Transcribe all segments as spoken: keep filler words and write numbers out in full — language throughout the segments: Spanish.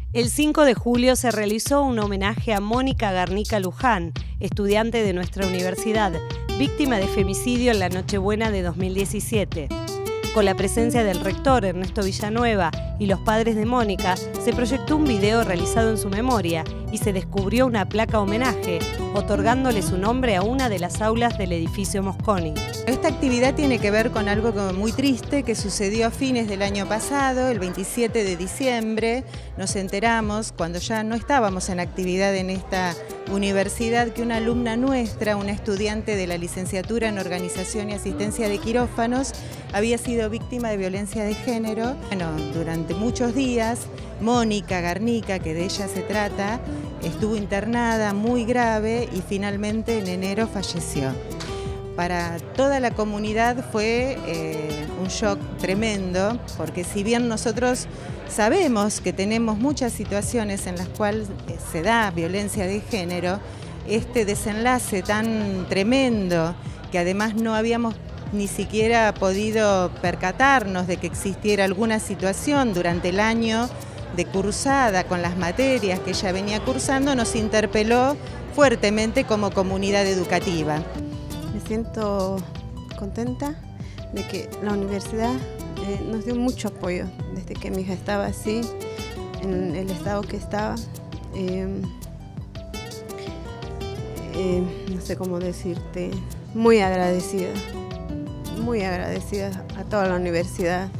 El cinco de julio se realizó un homenaje a Mónica Garnica Luján, estudiante de nuestra universidad, víctima de femicidio en la Nochebuena de dos mil diecisiete. Con la presencia del rector Ernesto Villanueva y los padres de Mónica, se proyectó un video realizado en su memoria y se descubrió una placa homenaje, otorgándole su nombre a una de las aulas del edificio Mosconi. Esta actividad tiene que ver con algo muy triste que sucedió a fines del año pasado, el veintisiete de diciembre. Nos enteramos, cuando ya no estábamos en actividad en esta universidad, que una alumna nuestra, una estudiante de la licenciatura en Organización y Asistencia de Quirófanos, había sido víctima de violencia de género. Bueno, durante muchos días, Mónica Garnica, que de ella se trata, estuvo internada muy grave y finalmente en enero falleció. Para toda la comunidad fue eh, un shock tremendo, porque si bien nosotros sabemos que tenemos muchas situaciones en las cuales se da violencia de género, este desenlace tan tremendo, que además no habíamos ni siquiera podido percatarnos de que existiera alguna situación durante el año de cursada con las materias que ella venía cursando, nos interpeló fuertemente como comunidad educativa. Me siento contenta de que la universidad eh, nos dio mucho apoyo desde que mi hija estaba así, en el estado que estaba. Eh, eh, no sé cómo decirte, muy agradecida, muy agradecida a toda la universidad,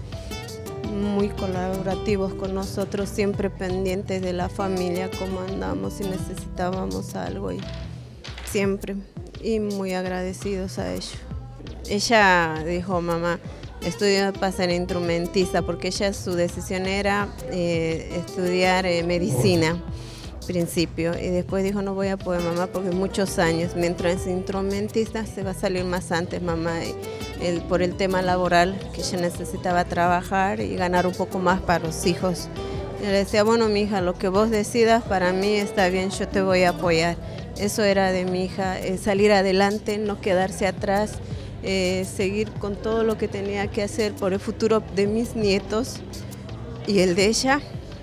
muy colaborativos con nosotros, siempre pendientes de la familia, cómo andamos, si necesitábamos algo, y siempre, y muy agradecidos a ellos. Ella dijo, mamá, estudio para ser instrumentista, porque ella su decisión era eh, estudiar eh, medicina, principio, y después dijo, no voy a poder, mamá, porque muchos años, mientras es instrumentista se va a salir más antes, mamá, y el, por el tema laboral, que ella necesitaba trabajar y ganar un poco más para los hijos. Y le decía, bueno, mi hija, lo que vos decidas para mí está bien, yo te voy a apoyar. Eso era de mi hija, eh, salir adelante, no quedarse atrás, eh, seguir con todo lo que tenía que hacer por el futuro de mis nietos y el de ella.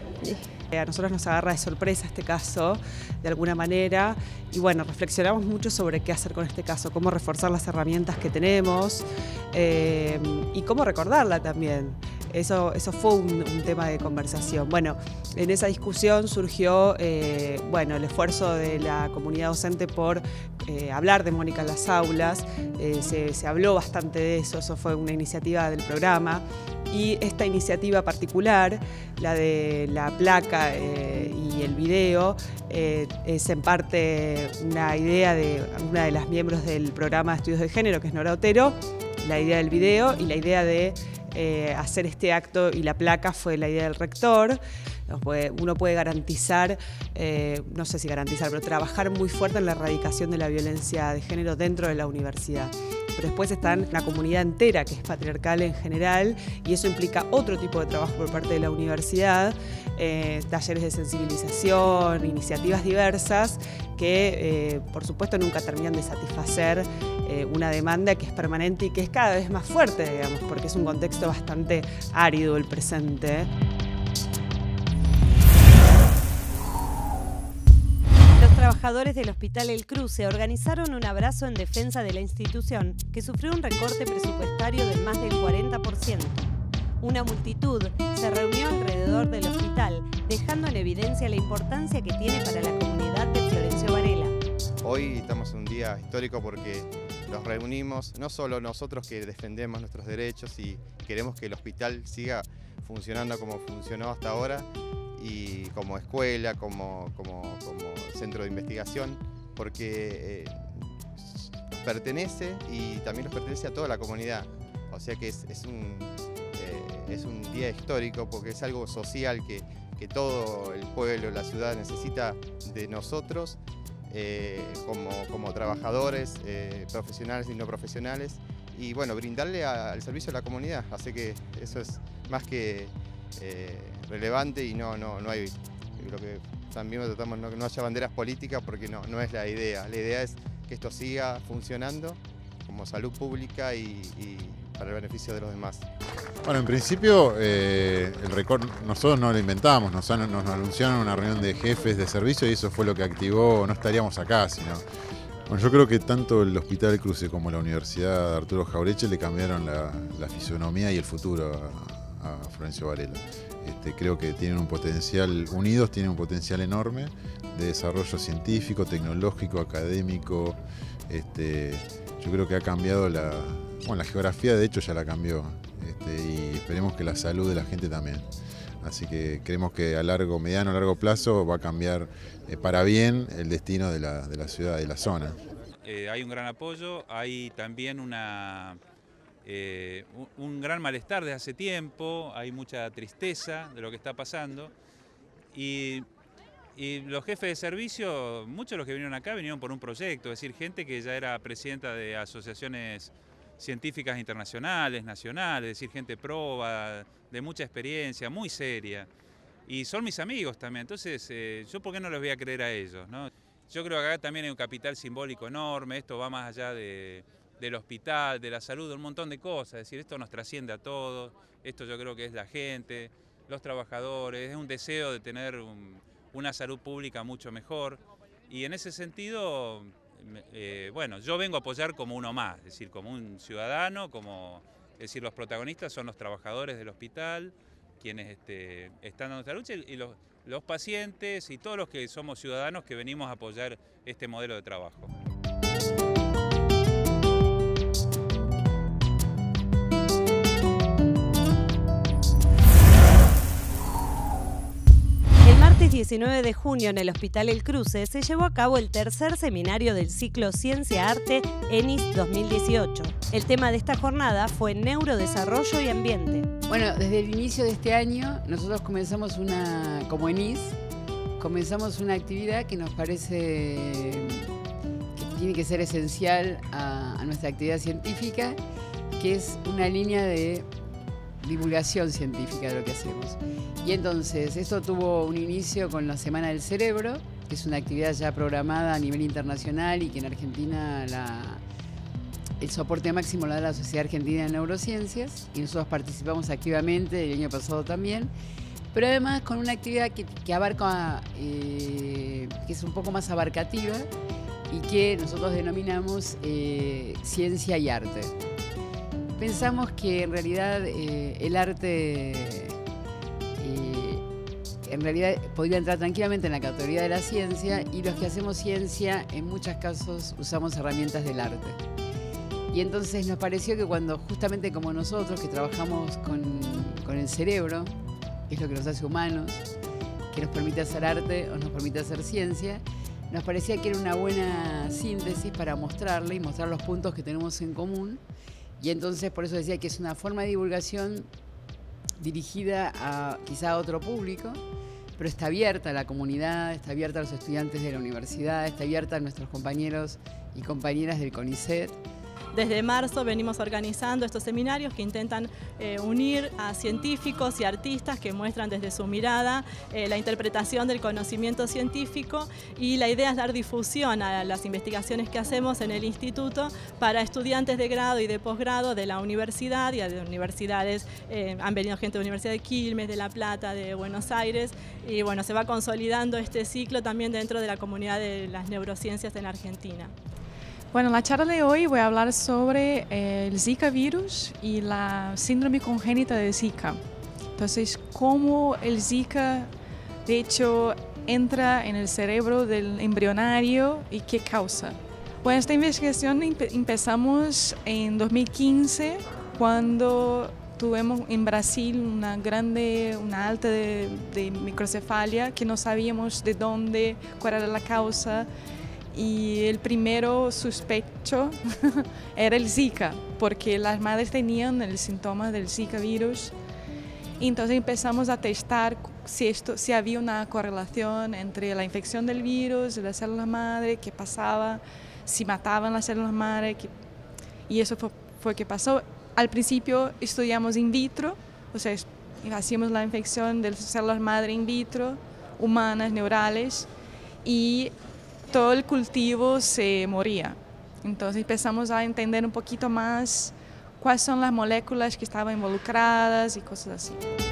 A nosotros nos agarra de sorpresa este caso, de alguna manera, y bueno, reflexionamos mucho sobre qué hacer con este caso, cómo reforzar las herramientas que tenemos eh, y cómo recordarla también. Eso, eso fue un, un tema de conversación. Bueno, en esa discusión surgió eh, bueno, el esfuerzo de la comunidad docente por eh, hablar de Mónica en las aulas. Eh, se, se habló bastante de eso, eso fue una iniciativa del programa. Y esta iniciativa particular, la de la placa eh, y el video, eh, es en parte una idea de una de las miembros del programa de estudios de género, que es Nora Otero, la idea del video, y la idea de eh, hacer este acto y la placa fue la idea del rector. Uno puede garantizar, eh, no sé si garantizar, pero trabajar muy fuerte en la erradicación de la violencia de género dentro de la universidad. Pero después está la comunidad entera, que es patriarcal en general, y eso implica otro tipo de trabajo por parte de la universidad, eh, talleres de sensibilización, iniciativas diversas, que eh, por supuesto nunca terminan de satisfacer eh, una demanda que es permanente y que es cada vez más fuerte, digamos, porque es un contexto bastante árido el presente. Trabajadores del Hospital El Cruce organizaron un abrazo en defensa de la institución, que sufrió un recorte presupuestario de más del cuarenta por ciento. Una multitud se reunió alrededor del hospital, dejando en evidencia la importancia que tiene para la comunidad de Florencio Varela. Hoy estamos en un día histórico porque nos reunimos, no solo nosotros que defendemos nuestros derechos y queremos que el hospital siga funcionando como funcionó hasta ahora, y como escuela, como, como, como centro de investigación, porque eh, nos pertenece y también nos pertenece a toda la comunidad. O sea que es, es, un, eh, es un día histórico porque es algo social que, que todo el pueblo, la ciudad necesita de nosotros eh, como, como trabajadores, eh, profesionales y no profesionales, y bueno, brindarle a, al servicio a la comunidad. Así que eso es más que Eh, relevante y no, no, no hay, lo que también tratamos no, no haya banderas políticas porque no, no es la idea. La idea es que esto siga funcionando como salud pública y, y, para el beneficio de los demás. Bueno, en principio, eh, el récord nosotros no lo inventamos, nos, han, nos anunciaron una reunión de jefes de servicio y eso fue lo que activó, no estaríamos acá, sino... Bueno, yo creo que tanto el Hospital Cruce como la Universidad Arturo Jauretche le cambiaron la, la fisonomía y el futuro a, a Florencio Varela. Este, creo que tienen un potencial, unidos tienen un potencial enorme de desarrollo científico, tecnológico, académico. Este, yo creo que ha cambiado la, bueno, la geografía, de hecho ya la cambió, este, y esperemos que la salud de la gente también. Así que creemos que a largo, mediano, a largo plazo va a cambiar eh, para bien el destino de la, de la ciudad, de la zona. Eh, hay un gran apoyo, hay también una, eh, un, un gran malestar desde hace tiempo, hay mucha tristeza de lo que está pasando y, y los jefes de servicio, muchos de los que vinieron acá vinieron por un proyecto, es decir, gente que ya era presidenta de asociaciones científicas internacionales, nacionales, es decir, gente proba, de mucha experiencia, muy seria. Y son mis amigos también, entonces eh, yo por qué no les voy a creer a ellos, ¿no? Yo creo que acá también hay un capital simbólico enorme, esto va más allá de, del hospital, de la salud, de un montón de cosas, es decir, esto nos trasciende a todos, esto yo creo que es la gente, los trabajadores, es un deseo de tener un, una salud pública mucho mejor y en ese sentido... Eh, bueno, yo vengo a apoyar como uno más, es decir, como un ciudadano, como, es decir, los protagonistas son los trabajadores del hospital, quienes este, están dando esta lucha, y los, los pacientes y todos los que somos ciudadanos que venimos a apoyar este modelo de trabajo. El diecinueve de junio en el Hospital El Cruce se llevó a cabo el tercer seminario del ciclo Ciencia-Arte ENIS dos mil dieciocho. El tema de esta jornada fue Neurodesarrollo y Ambiente. Bueno, desde el inicio de este año nosotros comenzamos una, como ENIS, comenzamos una actividad que nos parece que tiene que ser esencial a, a nuestra actividad científica, que es una línea de divulgación científica de lo que hacemos. Y entonces, esto tuvo un inicio con la Semana del Cerebro, que es una actividad ya programada a nivel internacional y que en Argentina la, el soporte máximo lo da la Sociedad Argentina de Neurociencias, y nosotros participamos activamente el año pasado también, pero además con una actividad que, que abarca, eh, que es un poco más abarcativa y que nosotros denominamos eh, ciencia y arte. Pensamos que en realidad eh, el arte eh, en realidad podría entrar tranquilamente en la categoría de la ciencia, y los que hacemos ciencia en muchos casos usamos herramientas del arte. Y entonces nos pareció que cuando justamente como nosotros que trabajamos con, con el cerebro, que es lo que nos hace humanos, que nos permite hacer arte o nos permite hacer ciencia, nos parecía que era una buena síntesis para mostrarle y mostrar los puntos que tenemos en común. Y entonces por eso decía que es una forma de divulgación dirigida a quizá a otro público, pero está abierta a la comunidad, está abierta a los estudiantes de la universidad, está abierta a nuestros compañeros y compañeras del CONICET. Desde marzo venimos organizando estos seminarios que intentan eh, unir a científicos y artistas que muestran desde su mirada eh, la interpretación del conocimiento científico, y la idea es dar difusión a las investigaciones que hacemos en el instituto para estudiantes de grado y de posgrado de la universidad y de universidades. Eh, han venido gente de la Universidad de Quilmes, de La Plata, de Buenos Aires, y bueno, se va consolidando este ciclo también dentro de la comunidad de las neurociencias en Argentina. Bueno, en la charla de hoy voy a hablar sobre eh, el Zika virus y la síndrome congénita de Zika. Entonces, cómo el Zika, de hecho, entra en el cerebro del embrionario y qué causa. Bueno, esta investigación empe empezamos en dos mil quince, cuando tuvimos en Brasil una grande, una alta de, de microcefalia, que no sabíamos de dónde, cuál era la causa. Y el primero sospecho era el Zika, porque las madres tenían el síntoma del Zika virus. Y entonces empezamos a testar si, esto, si había una correlación entre la infección del virus y las células madre, qué pasaba, si mataban las células madre. Que, y eso fue, fue que pasó. Al principio estudiamos in vitro, o sea, hacíamos la infección de las células madre in vitro, humanas, neurales, y todo el cultivo se moría. Entonces empezamos a entender un poquito más cuáles son las moléculas que estaban involucradas y cosas así.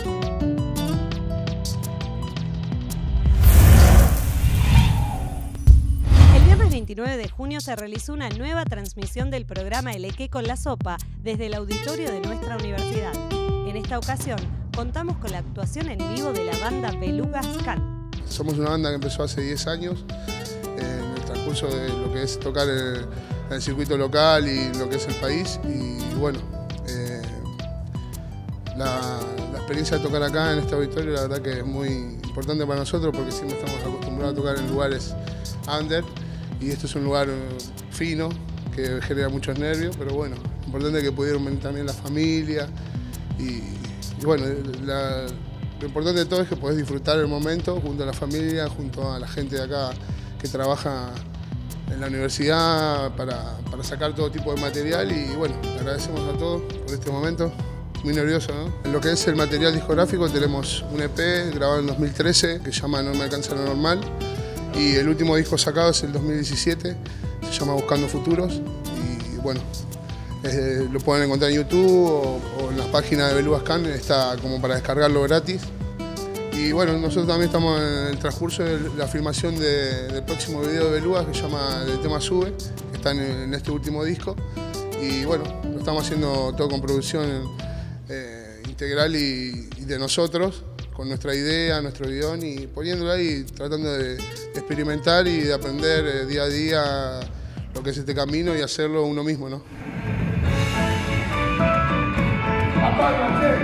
veintinueve de junio se realizó una nueva transmisión del programa Elequé con la Sopa desde el auditorio de nuestra universidad. En esta ocasión contamos con la actuación en vivo de la banda Belugas Can. Somos una banda que empezó hace diez años en el transcurso de lo que es tocar el, el circuito local y lo que es el país. Y bueno, eh, la, la experiencia de tocar acá en este auditorio la verdad que es muy importante para nosotros porque siempre estamos acostumbrados a tocar en lugares under. Y esto es un lugar fino, que genera muchos nervios, pero bueno, importante que pudieron venir también la familia. Y, y bueno, la, lo importante de todo es que podés disfrutar el momento junto a la familia, junto a la gente de acá que trabaja en la universidad para, para sacar todo tipo de material. Y bueno, agradecemos a todos por este momento. Muy nervioso, ¿no? En lo que es el material discográfico tenemos un E P grabado en dos mil trece que se llama No me alcanza lo normal. Y el último disco sacado es el dos mil diecisiete, se llama Buscando Futuros. Y bueno, eh, lo pueden encontrar en YouTube o, o en las páginas de Belugas Can, está como para descargarlo gratis. Y bueno, nosotros también estamos en el transcurso de la filmación de, del próximo video de Belugas que se llama El tema Sube, que está en, en este último disco. Y bueno, lo estamos haciendo todo con producción eh, integral y, y de nosotros, con nuestra idea, nuestro guión y poniéndolo ahí, tratando de experimentar y de aprender eh, día a día lo que es este camino y hacerlo uno mismo, ¿no?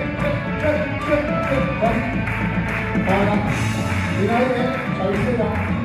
Para,